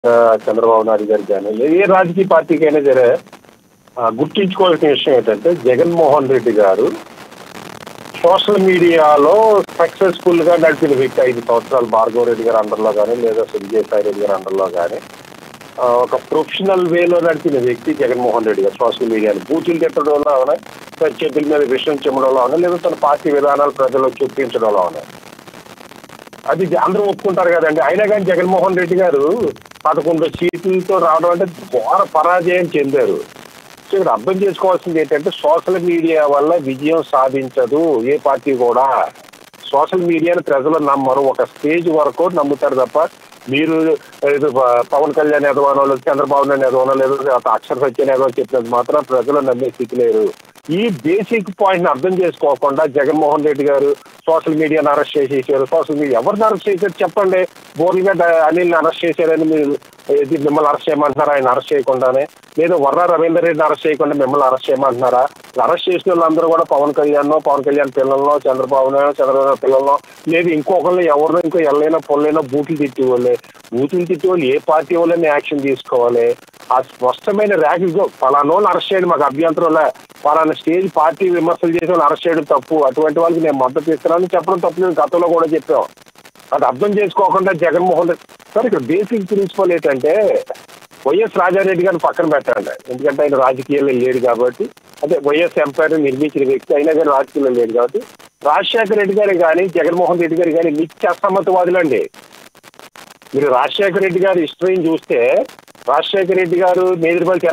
చంద్రబాబు నాయుడు గారికి కానీ ఏ రాజకీయ పార్టీకైనా సరే గుర్తించుకోవాల్సిన విషయం ఏంటంటే జగన్మోహన్ రెడ్డి గారు సోషల్ మీడియాలో సక్సెస్ఫుల్ గా నడిపిన వ్యక్తి. 5 సంవత్సరాలు భార్గవ రెడ్డి గారి అండర్లో కానీ లేదా విజయసాయి రెడ్డి గారి అండర్లో కానీ ఒక ప్రొఫెషనల్ వేలో నడిపిన వ్యక్తి జగన్మోహన్ రెడ్డి గారు. సోషల్ మీడియాని బూతులు తిట్టడంలో ఉన్నాయి, చేతుల మీద విషయం చెమ్మడంలో ఉన్నాయి, లేదా తన పార్టీ విధానాలు ప్రజలకు చూపించడంలో ఉన్నాయి. అది అందరూ ఒప్పుకుంటారు కదండి. అయినా కానీ జగన్మోహన్ రెడ్డి గారు 11 సీట్లతో రావడం అంటే ఘోర పరాజయం చెందారు. సో ఇక్కడ అర్థం చేసుకోవాల్సింది ఏంటంటే సోషల్ మీడియా వల్ల విజయం సాధించదు ఏ పార్టీ కూడా. సోషల్ మీడియాని ప్రజలు నమ్మరు, ఒక స్టేజ్ వరకు నమ్ముతారు తప్ప మీరు పవన్ కళ్యాణ్ ఎదవానో లేదు, చంద్రబాబు నాయుడు ఎదవానో లేదు, అక్షర సత్యం ఎదవో చెప్పినది మాత్రం ప్రజలు నమ్మే స్థితి లేరు. ఈ బేసిక్ పాయింట్ ని అర్థం చేసుకోకుండా జగన్మోహన్ రెడ్డి గారు సోషల్ మీడియాను అరెస్ట్ చేసేసారు. సోషల్ మీడియా ఎవరిని అరెస్ట్ చేశారు చెప్పండి? బోర్లుగా అనిల్ని అరెస్ట్ చేశారని మీరు మిమ్మల్ని అరెస్ట్ చేయమంటున్నారా? ఆయన అరెస్ట్ చేయకుండానే, లేదా వర్ర రవీందర్ రెడ్డిని అరెస్ట్ చేయకుండా మిమ్మల్ని అరెస్ట్ చేయమంటున్నారా? అరెస్ట్ చేసిన వాళ్ళందరూ కూడా పవన్ కళ్యాణ్ పిల్లల్లో, చంద్రబాబు నాయుడు పిల్లల్లో, లేదు ఇంకొకళ్ళు ఎవరినో ఇంకో ఎల్లైనా పొల్లైనా బూతులు తిట్టేవాళ్ళే. బూతులు తిట్టేవాళ్ళు ఏ పార్టీ వాళ్ళని యాక్షన్ తీసుకోవాలి. ఆ స్పష్టమైన ర్యాకెట్గా ఫలానోళ్ళు అరెస్ట్ చేయడం మాకు అభ్యంతరంలే, ఫలానా స్టేజ్ పార్టీ విమర్శలు చేసి వాళ్ళు అరెస్ట్ చేయడం తప్పు, అటువంటి వాళ్ళకి నేను మద్దతు ఇస్తున్నానని చెప్పడం తప్పు. నేను గతంలో కూడా చెప్పాం. అది అర్థం చేసుకోకుండా జగన్మోహన్ రెడ్డి సార్ ఇక్కడ బేసిక్ ప్రిన్సిపల్ ఏంటంటే వైఎస్ రాజారెడ్డి గారిని పక్కన పెట్టండి. ఎందుకంటే ఆయన రాజకీయాల్లో లేడు కాబట్టి, అదే వైఎస్ ఎంపైర్ నిర్మించిన వ్యక్తి అయినా కానీ రాజకీయాల్లో లేడు కాబట్టి, రాజశేఖర రెడ్డి గారు కానీ జగన్మోహన్ రెడ్డి గారు కానీ నిత్య అసమ్మతవాదులండి. మీరు రాజశేఖర రెడ్డి గారి హిస్టరీని చూస్తే రాజశేఖర రెడ్డి గారు నేదురుపల్లి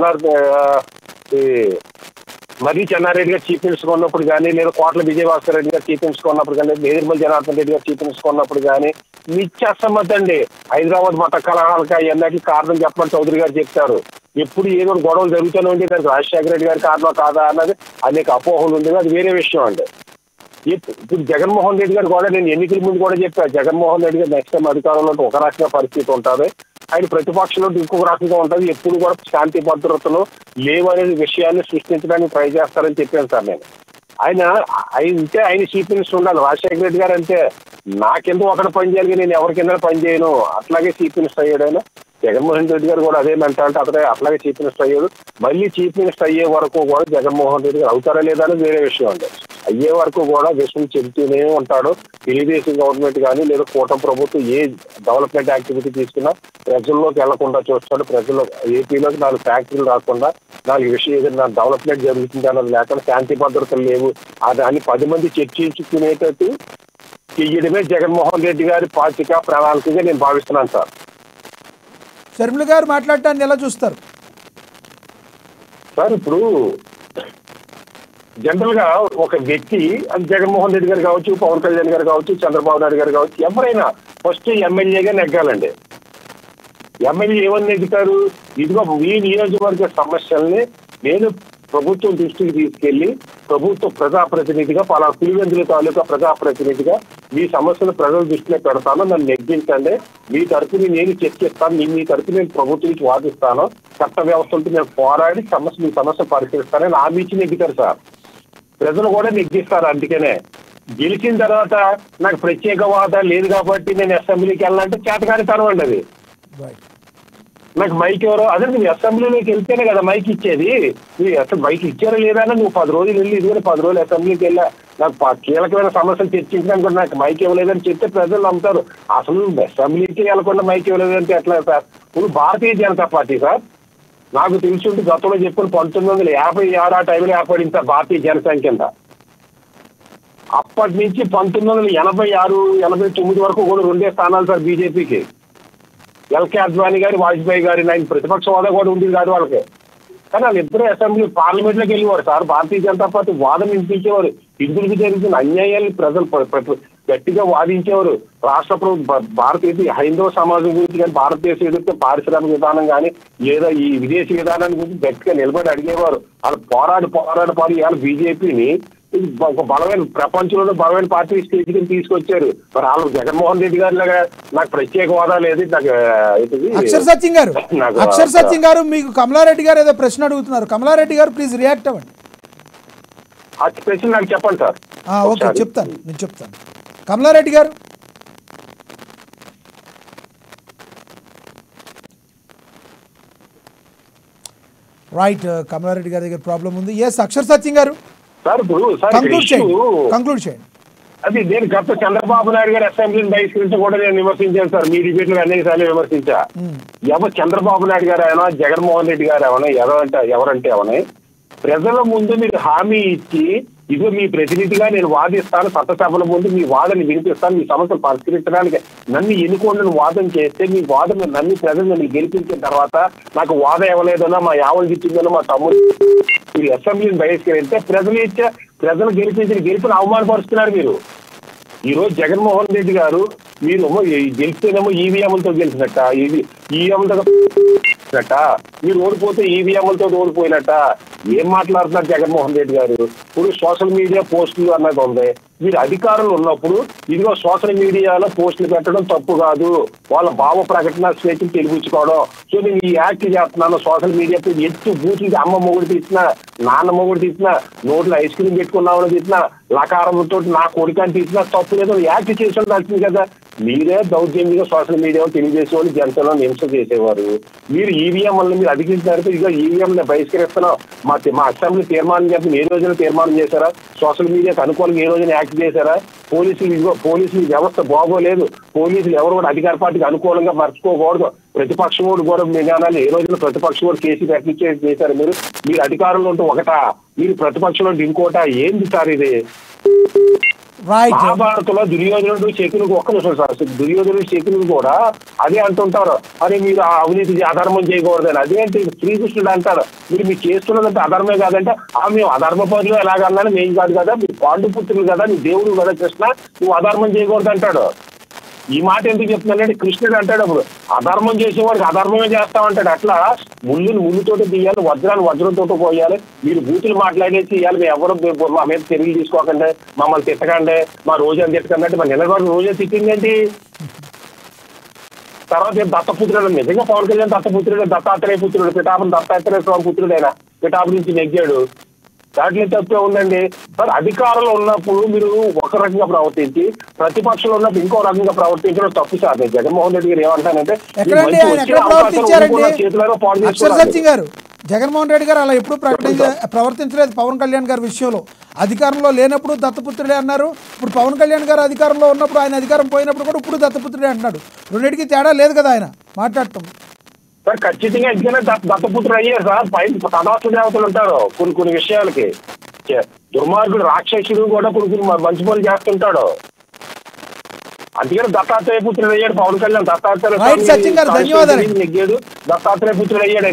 మరీ చెన్నారెడ్డి గారు చీఫ్ మినిస్టర్ ఉన్నప్పుడు కానీ, లేదా కోట్ల విజయభాస్కర్ రెడ్డి గారు చీఫ్ మినిస్టర్ ఉన్నప్పుడు కానీ, నేదురుమల్లి జనార్దన్ రెడ్డి గారు చీఫ్ మినిస్టర్ ఉన్నప్పుడు కానీ నిత్య అసమ్మతి అండి. హైదరాబాద్ మత కలహాలకి అన్నకి కారణం చెప్పమని చౌదరి గారు చెప్తారు. ఎప్పుడు ఏదో గొడవలు జరుగుతూనే ఉండే దానికి రాజశేఖర రెడ్డి గారి కారణం కాదా అన్నది అనేక అపోహలు ఉండేది. అది వేరే విషయం అండి. ఇప్పుడు జగన్మోహన్ రెడ్డి గారు కూడా నేను ఎన్నికల ముందు కూడా చెప్పాను, జగన్మోహన్ రెడ్డి గారు నెక్స్ట్ టైం అధికారంలో ఒక రకంగా పరిస్థితి ఉంటుంది, ఆయన ప్రతిపక్షంలో ఇంకొక రకంగా ఉంటుంది, ఎప్పుడు కూడా శాంతి భద్రతలు లేవనే విషయాన్ని సృష్టించడానికి ట్రై చేస్తారని చెప్పాను సార్ నేను. ఆయన చీఫ్ మినిస్టర్ ఉండాలి. రాజశేఖర రెడ్డి గారు అంటే నాకెందుకు ఒకటి పని చేయాలి, నేను ఎవరి కింద పని చేయను, అట్లాగే చీఫ్ మినిస్టర్ అయ్యాడు ఆయన. జగన్మోహన్ రెడ్డి గారు కూడా అదే మెంటాలిటీ, అట్లాగే చీఫ్ మినిస్టర్ అయ్యాడు. మళ్ళీ చీఫ్ మినిస్టర్ అయ్యే వరకు కూడా జగన్మోహన్ రెడ్డి గారు అవుతారా లేదా అనేది వేరే విషయం అండి. అయ్యే వరకు కూడా విషయం చెబుతూనే ఉంటాడు. తెలుగుదేశం గవర్నమెంట్ కానీ లేదా కూటమి ప్రభుత్వం ఏ డెవలప్మెంట్ యాక్టివిటీ తీసుకున్నా ప్రజల్లోకి వెళ్లకుండా చూస్తాడు. ప్రజల్లో ఏపీలోకి 4 ఫ్యాక్టరీలు రాకుండా, 4 విషయం ఏదైనా డెవలప్మెంట్ జరుగుతుంది అన్నది లేకుండా, శాంతి భద్రతలు లేవు దాన్ని 10 మంది చర్చించుకునేటట్టు చెయ్యడమే జగన్మోహన్ రెడ్డి గారి పార్టీగా ప్రణాళికగా నేను భావిస్తున్నాను సార్. షర్మిల గారు మాట్లాడటాన్ని ఎలా చూస్తారు సార్? ఇప్పుడు జనరల్ గా ఒక వ్యక్తి, అది జగన్మోహన్ రెడ్డి గారు కావచ్చు, పవన్ కళ్యాణ్ గారు కావచ్చు, చంద్రబాబు నాయుడు గారు కావచ్చు, ఎవరైనా ఫస్ట్ ఎమ్మెల్యేగా నెగ్గాలండి. ఎమ్మెల్యే ఏమని నెగ్గుతారు? ఇదిగో మీ నియోజకవర్గ సమస్యల్ని నేను ప్రభుత్వం దృష్టికి తీసుకెళ్లి ప్రభుత్వ ప్రజాప్రతినిధిగా, పలా పులివెందుల తాలూకా ప్రజాప్రతినిధిగా మీ సమస్యలు ప్రజల దృష్టిలో పెడతాను, నన్ను నెగ్గించండి, మీ తరపుని నేను చర్చిస్తాను, మీ తరపు నేను ప్రభుత్వానికి వాదిస్తాను, చట్ట వ్యవస్థలతో నేను పోరాడి మీ సమస్య పరిష్కరిస్తానని హామీ ఇచ్చి నెగ్గుతారు సార్. ప్రజలు కూడా నెగ్గిస్తారు. అందుకనే గెలిచిన తర్వాత నాకు ప్రత్యేక హోదా లేదు కాబట్టి నేను అసెంబ్లీకి వెళ్ళాలంటే చేతకానితనం అండి అది. నాకు మైక్ ఎవరో అదే నువ్వు అసెంబ్లీలోకి వెళ్తేనే కదా మైక్ ఇచ్చేది. నువ్వు అసలు మైక్ ఇచ్చారో లేదా నువ్వు 10 రోజులు వెళ్ళి, ఇదిగో 10 రోజులు అసెంబ్లీకి వెళ్ళా, నాకు కీలకమైన సమస్యలు చర్చించడానికి కూడా నాకు మైక్ ఇవ్వలేదని చెప్తే ప్రజలు నమ్ముతారు. అసలు అసెంబ్లీకి వెళ్ళకుండా మైక్ ఇవ్వలేదంటే ఎట్లా సార్? ఇప్పుడు భారతీయ జనతా పార్టీ సార్, నాకు తెలిసి గతంలో చెప్పిన 1956 ఆ టైంలో ఏర్పడింది సార్ భారతీయ జనసంఘ కింద. అప్పటి నుంచి 1986, 89 వరకు కూడా 2 స్థానాలు సార్ బీజేపీకి. ఎల్కే అద్వానీ గారి, వాజ్పేయి గారి, ఆయన ప్రతిపక్ష హోదా కూడా ఉండేది కాదు వాళ్ళకి. కానీ వాళ్ళు ఇద్దరు అసెంబ్లీ పార్లమెంట్ లోకి వెళ్ళేవారు సార్. భారతీయ జనతా పార్టీ వాదన వినిపించేవారు. హిందువులకు జరుగుతున్న అన్యాయాన్ని ప్రజలు గట్టిగా వాదించేవారు. రాష్ట్ర భారతీయ హైందవ సమాజం గురించి కానీ, భారతదేశం ఎదుర్కొనే పారిశ్రామిక విధానం కానీ, లేదా ఈ విదేశీ విధానాన్ని గురించి గట్టిగా నిలబడి అడిగేవారు. వాళ్ళు పోరాడి ఇవాళ బీజేపీని ఒక బలమైన, ప్రపంచంలో బలమైన పార్టీ స్టేజ్కి తీసుకొచ్చారు. మరి వాళ్ళు జగన్మోహన్ రెడ్డి గారి లాగా నాకు ప్రత్యేక హోదా లేదు, నాకు అక్షర్ సత్యం గారు మీకు కమలారెడ్డి గారు ఏదో ప్రశ్న అడుగుతున్నారు. కమలారెడ్డి గారు ప్లీజ్ రియాక్ట్ అవ్వండి. ఆ ప్రశ్న నాకు చెప్పండి సార్. ఓకే, నేను చెప్తాను. కమలారెడ్డి గారు రైట్. కమలారెడ్డి గారి దగ్గర ప్రాబ్లం ఉంది. ఎస్ అక్షర్ సత్యం గారు సార్ ఇప్పుడు కంక్లూడ్ చేయండి. అది నేను గత చంద్రబాబు నాయుడు గారు అసెంబ్లీని బహిష్కరించి కూడా నేను విమర్శించాను సార్. మీ డిబేట్ లో అనేక సార్లు విమర్శించా. ఎవరు చంద్రబాబు నాయుడు గారు ఏమైనా, జగన్మోహన్ రెడ్డి గారు ఏమైనా, ఎవరంటే ఏమన్నా ప్రజల ముందు మీరు హామీ ఇచ్చి ఇదిగో మీ ప్రతినిధిగా నేను వాదిస్తాను, చట్టసభల ముందు మీ వాదన వినిపిస్తాను, మీ సమస్యలు పరిష్కరించడానికి నన్ను ఎన్నుకోండి వాదన చేస్తే మీ వాదన నన్ను ప్రజలు నన్ను గెలిపించిన తర్వాత నాకు వాదన ఇవ్వలేదన్నా, మా యావలు ఇచ్చిందనో, మా తమ్ముడు మీరు అసెంబ్లీని బహిష్కరిస్తే ప్రజలు గెలిపిన అవమానపరుస్తున్నారు మీరు. ఈ రోజు జగన్మోహన్ రెడ్డి గారు మీరు గెలిస్తేనేమో ఈవీఎంలతో గెలిచినట్ట, ఈవీఎంలతో మీరు ఓడిపోతే ఈవీఎంలతో ఓడిపోయినట్ట. ఏం మాట్లాడుతున్నారు జగన్మోహన్ రెడ్డి గారు? ఇప్పుడు సోషల్ మీడియా పోస్టులు అన్నది ఉంది. మీరు అధికారులు ఉన్నప్పుడు ఇదిగో సోషల్ మీడియాలో పోస్టులు పెట్టడం తప్పు కాదు, వాళ్ళ భావ ప్రకటన స్వేచ్ఛను తెలిపించుకోవడం. సో నేను ఈ యాక్ట్ చేస్తున్నాను సోషల్ మీడియా ఎత్తు బూతులకి అమ్మ మొగుడు తీసినా, నాన్న మొగుడు తీసినా, నోట్లో ఐస్ క్రీమ్ పెట్టుకున్నామని తీసినా, లకారంతో నా కొడుకని తీసినా తప్పు లేదు, యాక్ట్ చేసి ఉండాల్సింది కదా. మీరే దౌర్జన్యంగా సోషల్ మీడియాలో తెలియజేసే వాళ్ళు జనతలో హింస చేసేవారు. మీరు ఈవీఎం వల్ల మీరు అధిగించినారు. ఇదిగో ఈవీఎం బహిష్కరిస్తున్నాం, మా అసెంబ్లీ తీర్మానం చేస్తే ఏ రోజున తీర్మానం చేశారా? సోషల్ మీడియాకు అనుకూలంగా ఏ రోజున యాక్ట్ చేశారా? పోలీసులు వ్యవస్థ బాగోలేదు, పోలీసులు ఎవరు కూడా అధికార పార్టీకి అనుకూలంగా మర్చుకోకూడదు, ప్రతిపక్షం కూడా విధానాలు ఏ రోజున ప్రతిపక్షం కూడా కేసు పెట్టించేది చేశారు. మీరు అధికారంలో ఉంటూ ఒకటా, మీరు ప్రతిపక్షంలో ఇంకోటా? ఏంది సార్ ఇది? మహాభారతంలో దుర్యోధనుడు శకునికి ఒక్క నిమిషం సార్, దుర్యోధనుడు శకునికి కూడా అదే అంటుంటారు, అరే మీరు అవినీతి అధర్మం చేయకూడదని. అదేంటి శ్రీకృష్ణుడు అంటారు, మీరు చేస్తున్నదంటే అధర్మే కాదంటే, మేము అధర్మ పనులు ఎలాగన్నాను మేము కాదు కదా, మీరు పాండుపుత్రులు కదా, నీ దేవుడు కదా కృష్ణ, నువ్వు అధర్మం చేయకూడదు అంటాడు. ఈ మాట ఎందుకు చెప్తున్నానంటే కృష్ణుడు అంటాడు అప్పుడు అధర్మం చేసేవాడికి అధర్మమే చేస్తామంటాడు. అట్లా ముళ్ళుతోటి తీయాలి, వజ్రంతో పోయాలి. మీరు బూతులు మాట్లాడేసి ఇవ్వాలి, మేము ఎవరు మా మీద చర్యలు తీసుకోకండి, మమ్మల్ని తిట్టకండి, మా రోజు తిట్టకండి అంటే మన నిన్న రోజే తిట్టిందేంటి? తర్వాత దత్తపుత్రుడు, నిజంగా పవన్ కళ్యాణ్ దత్తాత్రేయ పుత్రుడు, పిఠాపురం దత్తాత్రేయ స్వామి పుత్రుడు. ఆయన పిఠాపురం నుంచి నెగ్గాడు. దాంట్లో తప్పే ఉందండి సార్. అధికారంలో ఉన్నప్పుడు మీరు ఒక రకంగా ప్రవర్తించి, ప్రతిపక్షంలో ఉన్నప్పుడు ఇంకో రకంగా ప్రవర్తించడం తప్పు సార్. జగన్మోహన్ రెడ్డి గారు ఏమంటానంటే జగన్మోహన్ రెడ్డి గారు అలా ఎప్పుడు ప్రవర్తించలేదు. పవన్ కళ్యాణ్ గారి విషయంలో అధికారంలో లేనప్పుడు దత్తపుత్రుడే అన్నారు, ఇప్పుడు పవన్ కళ్యాణ్ గారు అధికారంలో ఉన్నప్పుడు, ఆయన అధికారం పోయినప్పుడు కూడా ఇప్పుడు దత్తపుత్రుడే అంటున్నాడు. రెండింటికి తేడా లేదు కదా ఆయన మాట్లాడటం. సార్ ఖచ్చితంగా ఎందుకనే దత్తపుత్రుడు అయ్యారు సార్. పైన తదాస్తు దేవతలు ఉంటారు కొన్ని విషయాలకి. దుర్మార్గుడు రాక్షసుడు కూడా కొన్ని మంచి పనులు చేస్తుంటాడు. అందుకని దత్తాత్రేయ పుత్రుడు అయ్యాడు పవన్ కళ్యాణ్. దత్తాత్రేయ పుత్రుడు అయ్యాడు.